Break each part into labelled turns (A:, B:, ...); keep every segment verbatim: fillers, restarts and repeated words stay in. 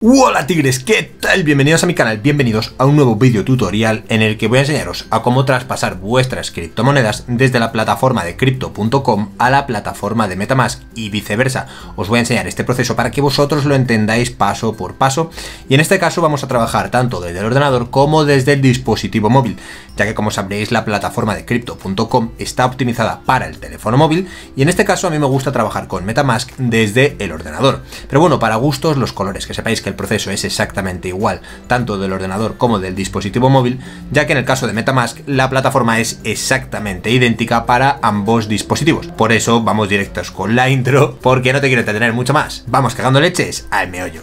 A: Hola tigres, ¿qué tal? Bienvenidos a mi canal, bienvenidos a un nuevo vídeo tutorial en el que voy a enseñaros a cómo traspasar vuestras criptomonedas desde la plataforma de crypto punto com a la plataforma de MetaMask y viceversa. Os voy a enseñar este proceso para que vosotros lo entendáis paso por paso, y en este caso vamos a trabajar tanto desde el ordenador como desde el dispositivo móvil, ya que como sabréis la plataforma de crypto punto com está optimizada para el teléfono móvil y en este caso a mí me gusta trabajar con MetaMask desde el ordenador. Pero bueno, para gustos los colores, que sepáis que el proceso es exactamente igual tanto del ordenador como del dispositivo móvil, ya que en el caso de MetaMask la plataforma es exactamente idéntica para ambos dispositivos. Por eso vamos directos con la intro, porque no te quiero entretener mucho más. Vamos cagando leches al meollo.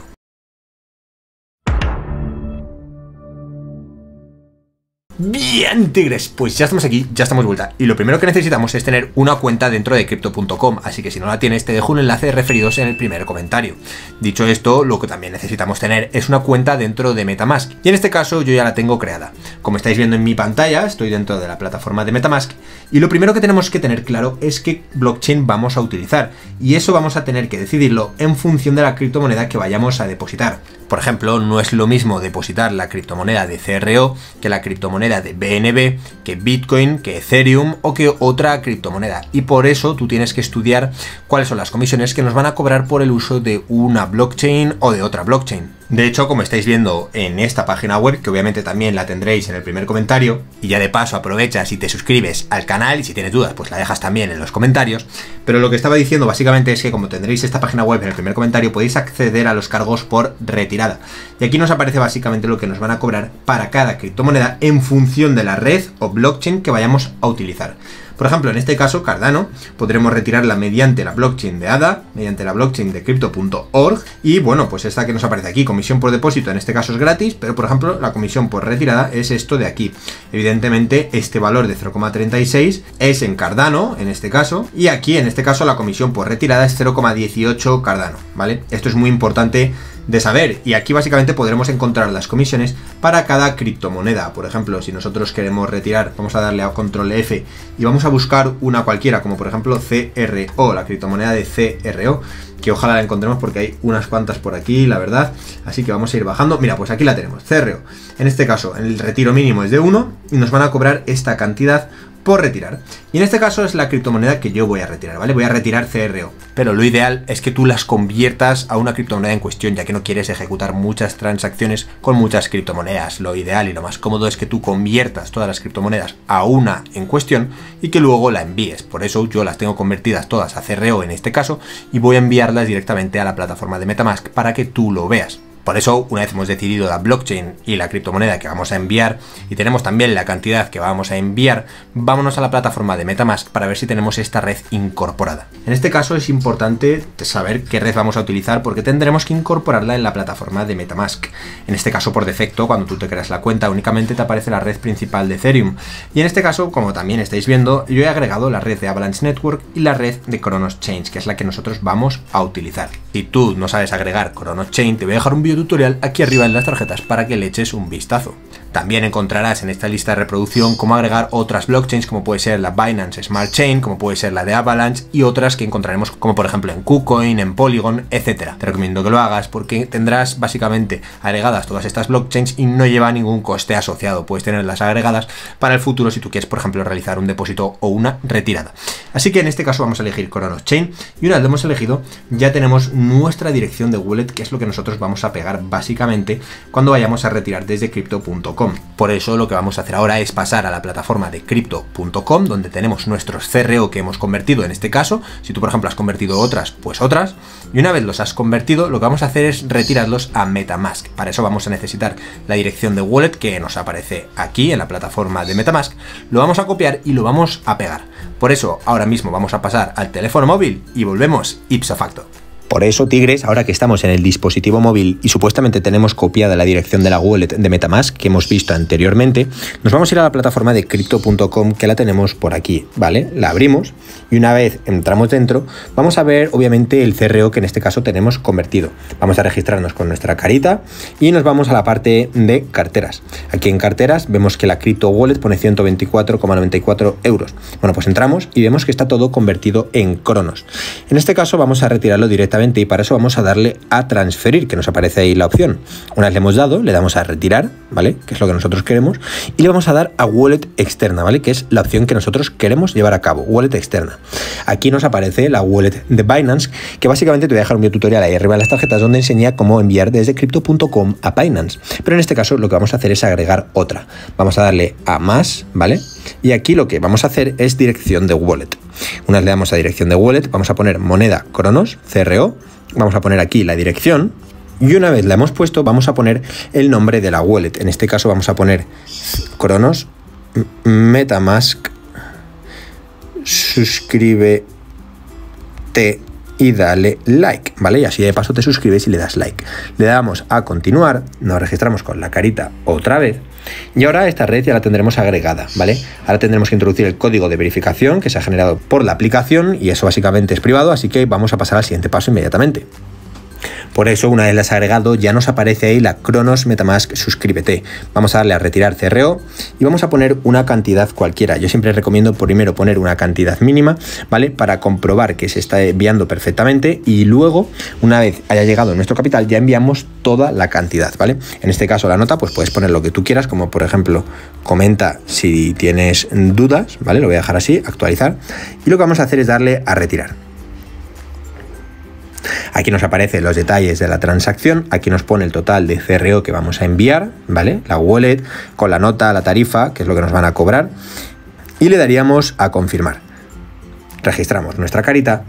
A: Bien tigres, pues ya estamos aquí, ya estamos de vuelta, y lo primero que necesitamos es tener una cuenta dentro de crypto punto com, así que si no la tienes te dejo un enlace de referidos en el primer comentario. Dicho esto, lo que también necesitamos tener es una cuenta dentro de MetaMask, y en este caso yo ya la tengo creada. Como estáis viendo en mi pantalla, estoy dentro de la plataforma de MetaMask, y lo primero que tenemos que tener claro es qué blockchain vamos a utilizar, y eso vamos a tener que decidirlo en función de la criptomoneda que vayamos a depositar. Por ejemplo, no es lo mismo depositar la criptomoneda de C R O que la criptomoneda de B N B, que Bitcoin, que Ethereum o que otra criptomoneda, y por eso tú tienes que estudiar cuáles son las comisiones que nos van a cobrar por el uso de una blockchain o de otra blockchain. De hecho, como estáis viendo en esta página web, que obviamente también la tendréis en el primer comentario, y ya de paso aprovechas y te suscribes al canal, y si tienes dudas pues la dejas también en los comentarios, pero lo que estaba diciendo básicamente es que como tendréis esta página web en el primer comentario podéis acceder a los cargos por retirada, y aquí nos aparece básicamente lo que nos van a cobrar para cada criptomoneda en función de la red o blockchain que vayamos a utilizar. Por ejemplo, en este caso, Cardano, podremos retirarla mediante la blockchain de A D A, mediante la blockchain de crypto punto org, y bueno, pues esta que nos aparece aquí, comisión por depósito, en este caso es gratis, pero por ejemplo, la comisión por retirada es esto de aquí. Evidentemente, este valor de cero coma treinta y seis es en Cardano, en este caso, y aquí, en este caso, la comisión por retirada es cero coma dieciocho Cardano, ¿vale? Esto es muy importante de saber, y aquí básicamente podremos encontrar las comisiones para cada criptomoneda. Por ejemplo, si nosotros queremos retirar, vamos a darle a control F y vamos a buscar una cualquiera, como por ejemplo C R O, la criptomoneda de C R O, que ojalá la encontremos porque hay unas cuantas por aquí, la verdad, así que vamos a ir bajando. Mira, pues aquí la tenemos, C R O. En este caso, el retiro mínimo es de uno y nos van a cobrar esta cantidad por retirar, y en este caso es la criptomoneda que yo voy a retirar, ¿vale? Voy a retirar C R O, pero lo ideal es que tú las conviertas a una criptomoneda en cuestión, ya que no quieres ejecutar muchas transacciones con muchas criptomonedas. Lo ideal y lo más cómodo es que tú conviertas todas las criptomonedas a una en cuestión y que luego la envíes. Por eso yo las tengo convertidas todas a C R O en este caso, y voy a enviarlas directamente a la plataforma de MetaMask para que tú lo veas. Por eso, una vez hemos decidido la blockchain y la criptomoneda que vamos a enviar, y tenemos también la cantidad que vamos a enviar, vámonos a la plataforma de MetaMask para ver si tenemos esta red incorporada. En este caso es importante saber qué red vamos a utilizar, porque tendremos que incorporarla en la plataforma de MetaMask. En este caso, por defecto, cuando tú te creas la cuenta, únicamente te aparece la red principal de Ethereum. Y en este caso, como también estáis viendo, yo he agregado la red de Avalanche Network y la red de Cronos Chain, que es la que nosotros vamos a utilizar. Si tú no sabes agregar Cronos Chain, te voy a dejar un vídeo tutorial aquí arriba en las tarjetas para que le eches un vistazo. También encontrarás en esta lista de reproducción cómo agregar otras blockchains, como puede ser la Binance Smart Chain, como puede ser la de Avalanche, y otras que encontraremos como por ejemplo en KuCoin, en Polygon, etcétera. Te recomiendo que lo hagas porque tendrás básicamente agregadas todas estas blockchains y no lleva ningún coste asociado. Puedes tenerlas agregadas para el futuro si tú quieres, por ejemplo, realizar un depósito o una retirada. Así que en este caso vamos a elegir Cronos Chain, y una vez lo hemos elegido ya tenemos nuestra dirección de wallet, que es lo que nosotros vamos a pegar básicamente cuando vayamos a retirar desde crypto punto com. Por eso lo que vamos a hacer ahora es pasar a la plataforma de crypto punto com, donde tenemos nuestros C R O que hemos convertido en este caso. Si tú por ejemplo has convertido otras, pues otras, y una vez los has convertido lo que vamos a hacer es retirarlos a MetaMask. Para eso vamos a necesitar la dirección de wallet que nos aparece aquí en la plataforma de MetaMask. Lo vamos a copiar y lo vamos a pegar. Por eso ahora mismo vamos a pasar al teléfono móvil y volvemos ipso facto. Por eso, tigres, ahora que estamos en el dispositivo móvil y supuestamente tenemos copiada la dirección de la wallet de MetaMask que hemos visto anteriormente, nos vamos a ir a la plataforma de crypto punto com, que la tenemos por aquí, ¿vale? La abrimos y una vez entramos dentro, vamos a ver obviamente el C R O que en este caso tenemos convertido. Vamos a registrarnos con nuestra carita y nos vamos a la parte de carteras. Aquí en carteras vemos que la Crypto Wallet pone ciento veinticuatro coma noventa y cuatro euros. Bueno, pues entramos y vemos que está todo convertido en Cronos. En este caso vamos a retirarlo directamente correctamente y para eso vamos a darle a transferir, que nos aparece ahí la opción. Una vez le hemos dado, le damos a retirar, ¿vale? Que es lo que nosotros queremos, y le vamos a dar a wallet externa, ¿vale? Que es la opción que nosotros queremos llevar a cabo, wallet externa. Aquí nos aparece la wallet de Binance, que básicamente te voy a dejar un video tutorial ahí arriba en las tarjetas donde enseña cómo enviar desde crypto punto com a Binance. Pero en este caso lo que vamos a hacer es agregar otra. Vamos a darle a más, ¿vale? Y aquí lo que vamos a hacer es dirección de wallet. Una vez le damos a dirección de wallet, vamos a poner moneda Cronos, C R O, vamos a poner aquí la dirección y una vez la hemos puesto vamos a poner el nombre de la wallet. En este caso vamos a poner Cronos Metamask, suscríbete y dale like, ¿vale? Y así de paso te suscribes y le das like. Le damos a continuar, nos registramos con la carita otra vez y ahora esta red ya la tendremos agregada, ¿vale? Ahora tendremos que introducir el código de verificación que se ha generado por la aplicación y eso básicamente es privado, así que vamos a pasar al siguiente paso inmediatamente. Por eso, una vez las agregado, ya nos aparece ahí la Cronos Metamask suscríbete. Vamos a darle a retirar C R O y vamos a poner una cantidad cualquiera. Yo siempre recomiendo primero poner una cantidad mínima, ¿vale? Para comprobar que se está enviando perfectamente y luego, una vez haya llegado nuestro capital, ya enviamos toda la cantidad, ¿vale? En este caso, la nota, pues puedes poner lo que tú quieras, como por ejemplo, comenta si tienes dudas, ¿vale? Lo voy a dejar así, actualizar. Y lo que vamos a hacer es darle a retirar. Aquí nos aparecen los detalles de la transacción, aquí nos pone el total de C R O que vamos a enviar, ¿vale? La wallet, con la nota, la tarifa, que es lo que nos van a cobrar, y le daríamos a confirmar. Registramos nuestra carita.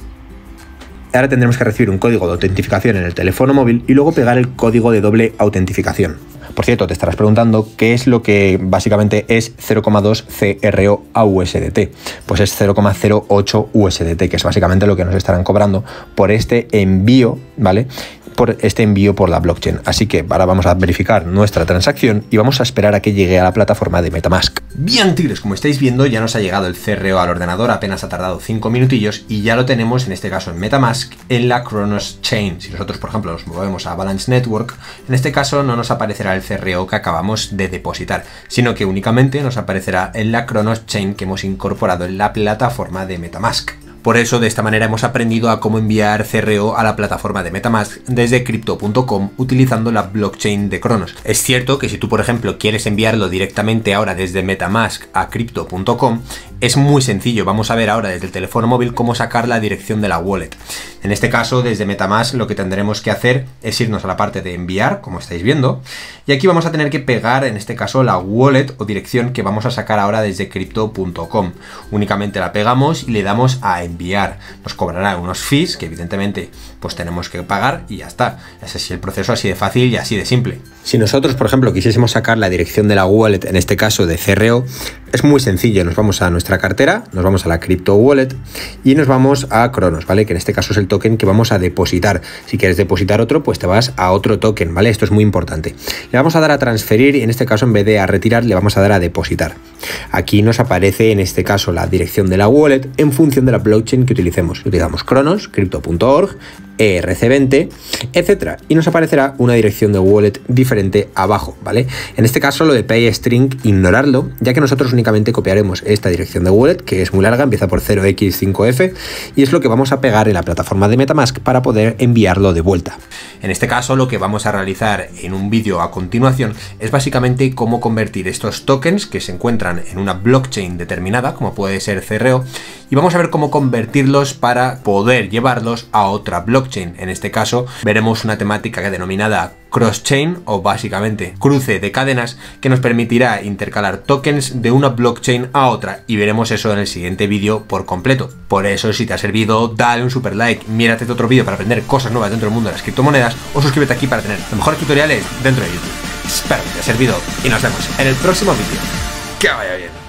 A: Ahora tendremos que recibir un código de autentificación en el teléfono móvil y luego pegar el código de doble autentificación. Por cierto, te estarás preguntando qué es lo que básicamente es cero coma dos C R O a U S D T. Pues es cero coma cero ocho U S D T, que es básicamente lo que nos estarán cobrando por este envío, ¿vale? Por este envío por la blockchain. Así que ahora vamos a verificar nuestra transacción y vamos a esperar a que llegue a la plataforma de Metamask. Bien, tigres, como estáis viendo ya nos ha llegado el C R O al ordenador, apenas ha tardado cinco minutillos y ya lo tenemos en este caso en Metamask en la Cronos Chain. Si nosotros por ejemplo nos movemos a Avalanche Network, en este caso no nos aparecerá el C R O que acabamos de depositar, sino que únicamente nos aparecerá en la Cronos Chain que hemos incorporado en la plataforma de Metamask. Por eso, de esta manera hemos aprendido a cómo enviar C R O a la plataforma de Metamask desde crypto punto com utilizando la blockchain de Cronos. Es cierto que si tú, por ejemplo, quieres enviarlo directamente ahora desde Metamask a crypto punto com, es muy sencillo. Vamos a ver ahora desde el teléfono móvil cómo sacar la dirección de la wallet. En este caso, desde Metamask lo que tendremos que hacer es irnos a la parte de enviar, como estáis viendo, y aquí vamos a tener que pegar, en este caso, la wallet o dirección que vamos a sacar ahora desde crypto punto com. Únicamente la pegamos y le damos a enviar. enviar, nos cobrará unos fees que evidentemente pues tenemos que pagar y ya está. Ese es el proceso así de fácil y así de simple. Si nosotros, por ejemplo, quisiésemos sacar la dirección de la wallet, en este caso de C R O, es muy sencillo. Nos vamos a nuestra cartera, nos vamos a la Crypto Wallet y nos vamos a Cronos, ¿vale? Que en este caso es el token que vamos a depositar. Si quieres depositar otro, pues te vas a otro token, ¿vale? Esto es muy importante. Le vamos a dar a transferir y en este caso en vez de a retirar le vamos a dar a depositar. Aquí nos aparece en este caso la dirección de la wallet en función de la blockchain que utilicemos. Utilizamos Cronos, crypto punto org, E R C veinte, etcétera. Y nos aparecerá una dirección de wallet diferente abajo, ¿vale? En este caso lo de pay string, ignorarlo, ya que nosotros únicamente copiaremos esta dirección de wallet, que es muy larga, empieza por cero equis cinco efe, y es lo que vamos a pegar en la plataforma de Metamask para poder enviarlo de vuelta. En este caso lo que vamos a realizar en un vídeo a continuación es básicamente cómo convertir estos tokens que se encuentran en una blockchain determinada, como puede ser C R O, y vamos a ver cómo convertirlos para poder llevarlos a otra blockchain. En este caso veremos una temática denominada cross-chain o básicamente cruce de cadenas que nos permitirá intercalar tokens de una blockchain a otra y veremos eso en el siguiente vídeo por completo. Por eso, si te ha servido, dale un super like, mírate otro vídeo para aprender cosas nuevas dentro del mundo de las criptomonedas o suscríbete aquí para tener los mejores tutoriales dentro de YouTube. Espero que te haya servido y nos vemos en el próximo vídeo. Que vaya bien.